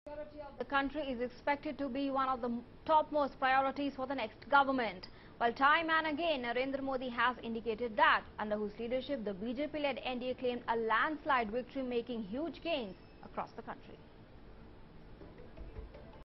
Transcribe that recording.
Security of the country is expected to be one of the topmost priorities for the next government. While time and again Narendra Modi has indicated that, under whose leadership the BJP-led NDA claimed a landslide victory, making huge gains across the country.